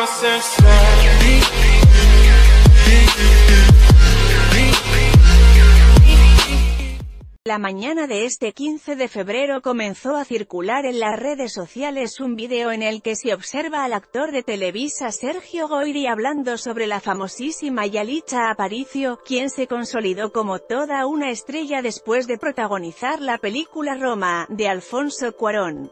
La mañana de este 15 de febrero comenzó a circular en las redes sociales un vídeo en el que se observa al actor de Televisa Sergio Goyri hablando sobre la famosísima Yalitza Aparicio, quien se consolidó como toda una estrella después de protagonizar la película Roma, de Alfonso Cuarón.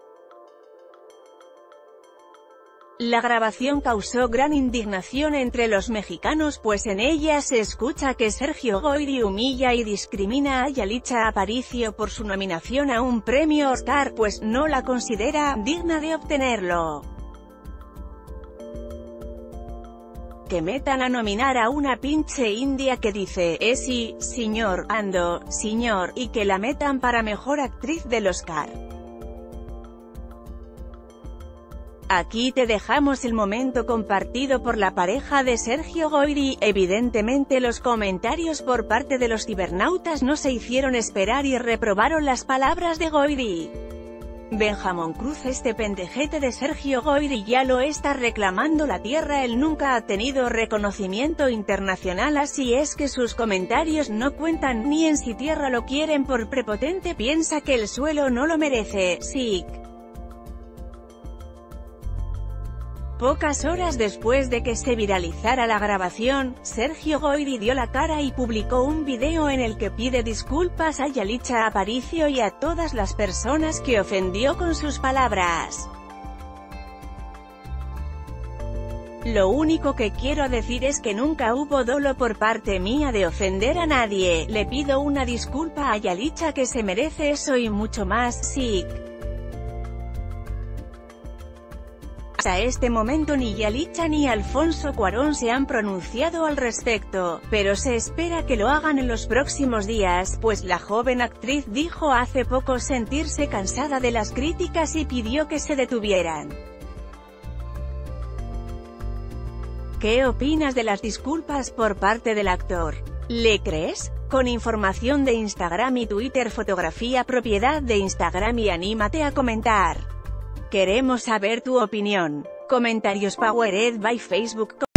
La grabación causó gran indignación entre los mexicanos, pues en ella se escucha que Sergio Goyri humilla y discrimina a Yalitza Aparicio por su nominación a un premio Oscar, pues no la considera digna de obtenerlo. Que metan a nominar a una pinche india que dice, sí, señor, ando, señor, y que la metan para mejor actriz del Oscar. Aquí te dejamos el momento compartido por la pareja de Sergio Goyri. Evidentemente los comentarios por parte de los cibernautas no se hicieron esperar y reprobaron las palabras de Goyri. Benjamín Cruz: este pendejete de Sergio Goyri ya lo está reclamando la tierra, él nunca ha tenido reconocimiento internacional, así es que sus comentarios no cuentan, ni en si tierra lo quieren por prepotente, piensa que el suelo no lo merece, sí. Pocas horas después de que se viralizara la grabación, Sergio Goyri dio la cara y publicó un video en el que pide disculpas a Yalitza Aparicio y a todas las personas que ofendió con sus palabras. Lo único que quiero decir es que nunca hubo dolo por parte mía de ofender a nadie, le pido una disculpa a Yalitza que se merece eso y mucho más, sí. Hasta este momento ni Yalitza ni Alfonso Cuarón se han pronunciado al respecto, pero se espera que lo hagan en los próximos días, pues la joven actriz dijo hace poco sentirse cansada de las críticas y pidió que se detuvieran. ¿Qué opinas de las disculpas por parte del actor? ¿Le crees? Con información de Instagram y Twitter, fotografía propiedad de Instagram, y anímate a comentar. Queremos saber tu opinión. Comentarios powered by Facebook.